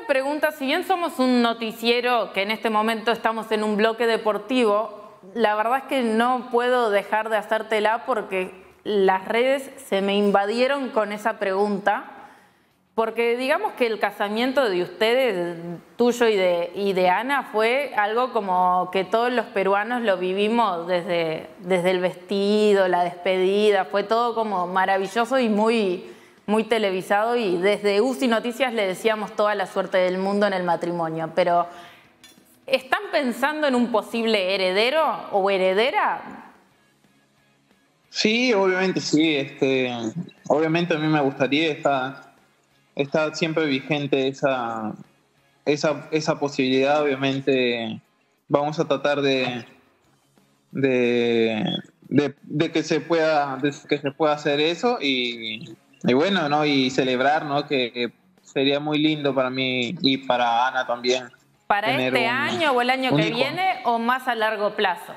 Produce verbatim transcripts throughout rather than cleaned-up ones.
pregunta, si bien somos un noticiero que en este momento estamos en un bloque deportivo, la verdad es que no puedo dejar de hacértela porque las redes se me invadieron con esa pregunta. Porque digamos que el casamiento de ustedes, tuyo y de, y de Ana, fue algo como que todos los peruanos lo vivimos desde, desde el vestido, la despedida, fue todo como maravilloso y muy, muy televisado, y desde U C I Noticias le decíamos toda la suerte del mundo en el matrimonio. Pero, ¿están pensando en un posible heredero o heredera? Sí, obviamente sí. Este, obviamente a mí me gustaría estar... Está siempre vigente esa, esa, esa posibilidad. Obviamente vamos a tratar de, de, de, de que se pueda de que se pueda hacer eso y, y bueno, ¿no? Y celebrar, ¿no? Que sería muy lindo para mí y para Ana también. ¿Para Tener este un, año o el año un que hijo. viene o más a largo plazo?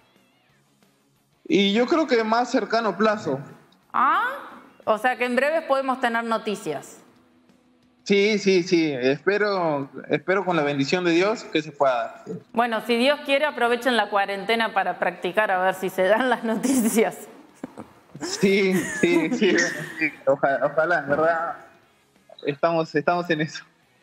Y yo creo que más cercano plazo. Ah, o sea que en breves podemos tener noticias. Sí, sí, sí. Espero, espero con la bendición de Dios que se pueda dar. Bueno, si Dios quiere, aprovechen la cuarentena para practicar a ver si se dan las noticias. Sí, sí, sí. sí. Ojalá, ojalá, en verdad, estamos, estamos en eso.